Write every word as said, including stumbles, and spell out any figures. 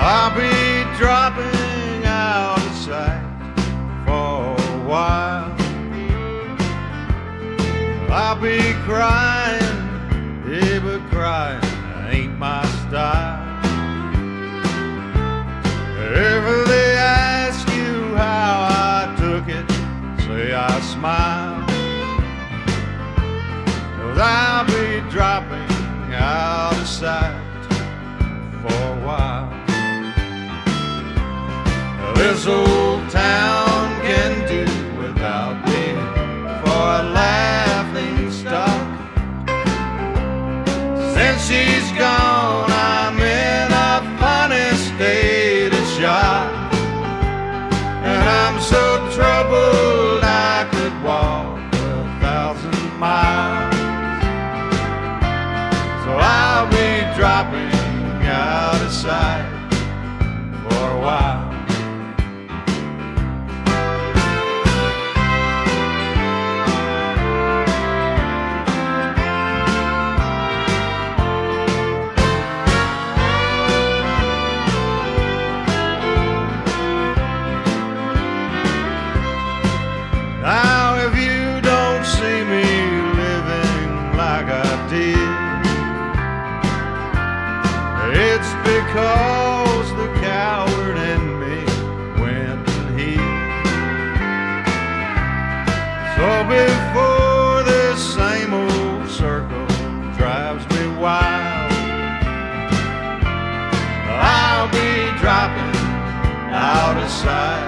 I'll be dropping out of sight for a while. I'll be crying, yeah, but crying ain't my style. If they ask you how I took it, say I smile. 'Cause I'll be dropping out of sight for a while. This old town can do without me for a laughing stock. Since she's gone, I'm in a funny state of shock. And I'm so troubled I could walk a thousand miles. So I'll be dropping out of sight for a while. Now if you don't see me living like I did, it's because the coward in me went and hid. So before this same old circle drives me wild, I'll be dropping out of sight